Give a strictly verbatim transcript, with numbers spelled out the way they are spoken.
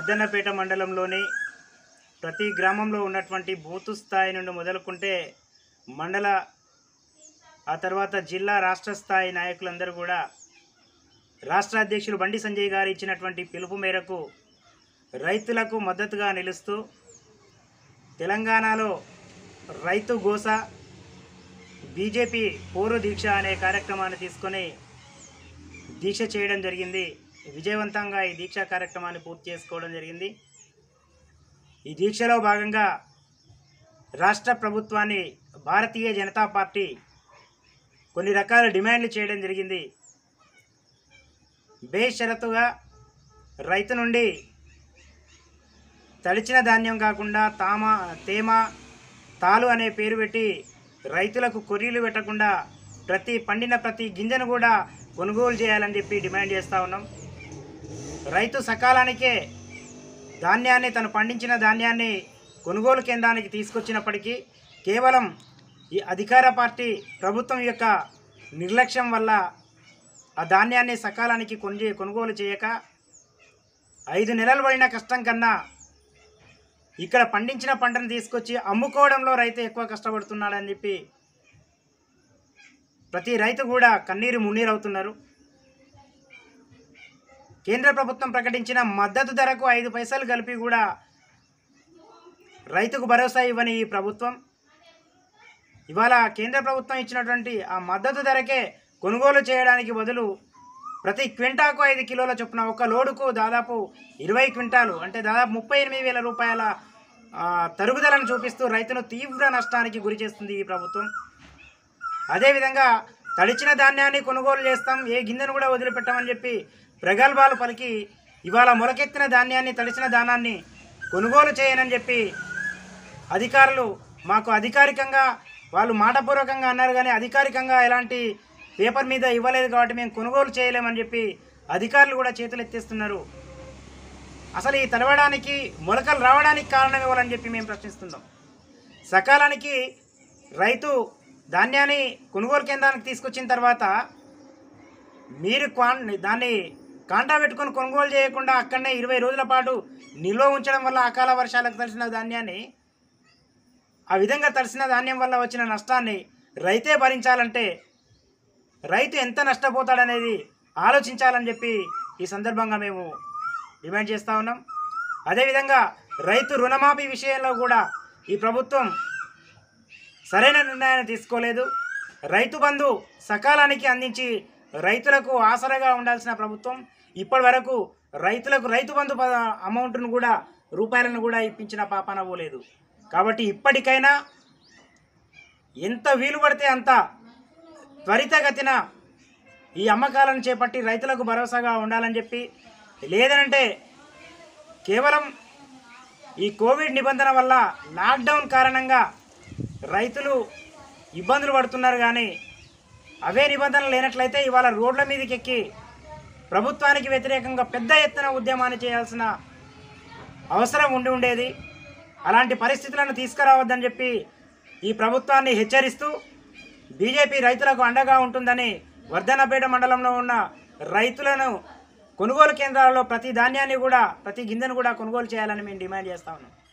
వర్ధన్నపేట మండలంలోని ప్రతి గ్రామంలో ఉన్నటువంటి బూతు స్థాయి నుండి మొదలుకుంటే మండల ఆ తర్వాత జిల్లా రాష్ట్ర స్థాయి నాయకులందరూ కూడా రాష్ట్ర అధ్యక్షులు బండి సంజయ్ గారు ఇచ్చినటువంటి పిలుపు మేరకు రైతులకు మద్దతుగా నిలుస్తూ తెలంగాణలో రైతు గోస బీజేపీ పోరు దీక్ష అనే కార్యక్రమాన్ని తీసుకొని దీక్ష చేయడం జరిగింది. విజయవంతంగా ఈ దీక్షా కార్యక్రమాన్ని పూర్తి చేసుకోవడం జరిగింది. ఈ దీక్షలో భాగంగా రాష్ట్ర ప్రభుత్వాన్ని భారతీయ జనతా పార్టీ కొన్ని రకాల డిమాండ్లు చేయడం జరిగింది. బేషరతుగా రైతు నుండి తడిచిన ధాన్యం కాకుండా తామ తేమ తాలు అనే పేరు పెట్టి రైతులకు కొర్రీలు పెట్టకుండా ప్రతి పండిన ప్రతి గింజను కూడా కొనుగోలు చేయాలని చెప్పి డిమాండ్ చేస్తూ ఉన్నాం. రైతు సకాలానికే ధాన్యాన్ని తను పండించిన ధాన్యాన్ని కొనుగోలు కేంద్రానికి తీసుకొచ్చినప్పటికీ కేవలం ఈ అధికార పార్టీ ప్రభుత్వం యొక్క నిర్లక్ష్యం వల్ల ఆ ధాన్యాన్ని సకాలానికి కొను కొనుగోలు చేయక ఐదు నెలలు పడిన కష్టం కన్నా ఇక్కడ పండించిన పంటను తీసుకొచ్చి అమ్ముకోవడంలో రైతు ఎక్కువ కష్టపడుతున్నాడని చెప్పి ప్రతి రైతు కూడా కన్నీరు మున్నీరవుతున్నారు. కేంద్ర ప్రభుత్వం ప్రకటించిన మద్దతు ధరకు ఐదు పైసలు కలిపి కూడా రైతుకు భరోసా ఇవ్వని ఈ ప్రభుత్వం ఇవాళ కేంద్ర ప్రభుత్వం ఇచ్చినటువంటి ఆ మద్దతు ధరకే కొనుగోలు చేయడానికి బదులు ప్రతి క్వింటాకు ఐదు కిలోల చొప్పున ఒక లోడుకు దాదాపు ఇరవై క్వింటాలు అంటే దాదాపు ముప్పై ఎనిమిది వేల రూపాయల తరుగుదలను చూపిస్తూ రైతును తీవ్ర నష్టానికి గురి చేస్తుంది ఈ ప్రభుత్వం. అదేవిధంగా తడిచిన ధాన్యాన్ని కొనుగోలు చేస్తాం, ఏ గింజను కూడా వదిలిపెట్టామని చెప్పి ప్రగల్భాలు పలికి ఇవాళ మొలకెత్తిన ధాన్యాన్ని తడిచిన ధాన్యాన్ని కొనుగోలు చేయనని చెప్పి అధికారులు మాకు అధికారికంగా వాళ్ళు మాటపూర్వకంగా అన్నారు కానీ అధికారికంగా ఎలాంటి పేపర్ మీద ఇవ్వలేదు కాబట్టి మేము కొనుగోలు చేయలేమని చెప్పి అధికారులు కూడా చేతులు ఎత్తేస్తున్నారు. అసలు ఈ తడవడానికి మొలకలు రావడానికి కారణం ఇవ్వాలని చెప్పి మేము ప్రశ్నిస్తున్నాం. సకాలానికి రైతు ధాన్యాన్ని కొనుగోలు కేంద్రానికి తీసుకొచ్చిన తర్వాత మీరు క్వాన్ దాన్ని కాంటా పెట్టుకొని కొనుగోలు చేయకుండా అక్కడనే ఇరవై రోజుల పాటు నిల్వ ఉంచడం వల్ల అకాల వర్షాలకు తడిసిన ధాన్యాన్ని ఆ విధంగా తడిసిన ధాన్యం వల్ల వచ్చిన నష్టాన్ని రైతే భరించాలంటే రైతు ఎంత నష్టపోతాడనేది ఆలోచించాలని చెప్పి ఈ సందర్భంగా మేము డిమాండ్ చేస్తూ ఉన్నాం. అదేవిధంగా రైతు రుణమాఫీ విషయంలో కూడా ఈ ప్రభుత్వం సరైన నిర్ణయాన్ని తీసుకోలేదు. రైతు బంధు సకాలానికి అందించి రైతులకు ఆసరగా ఉండాల్సిన ప్రభుత్వం ఇప్పటి వరకు రైతులకు రైతు బంధు అమౌంట్ను కూడా రూపాయలను కూడా ఇప్పించిన పాపాన పోలేదు. కాబట్టి ఇప్పటికైనా ఎంత వీలు పడితే అంత త్వరితగతిన ఈ అమ్మకాలను చేపట్టి రైతులకు భరోసాగా ఉండాలని చెప్పి, లేదనంటే కేవలం ఈ కోవిడ్ నిబంధన వల్ల లాక్డౌన్ కారణంగా రైతులు ఇబ్బందులు పడుతున్నారు కానీ అవే నిబంధనలు లేనట్లయితే ఇవాళ రోడ్ల మీదకి ఎక్కి ప్రభుత్వానికి వ్యతిరేకంగా పెద్ద ఎత్తున ఉద్యమాన్ని చేయాల్సిన అవసరం ఉండి ఉండేది. అలాంటి పరిస్థితులను తీసుకురావద్దని చెప్పి ఈ ప్రభుత్వాన్ని హెచ్చరిస్తూ బీజేపీ రైతులకు అండగా ఉంటుందని వర్ధన్నపేట మండలంలో ఉన్న రైతులను కొనుగోలు కేంద్రాల్లో ప్రతి ధాన్యాన్ని కూడా ప్రతి గింజను కూడా కొనుగోలు చేయాలని మేము డిమాండ్ చేస్తా ఉన్నాం.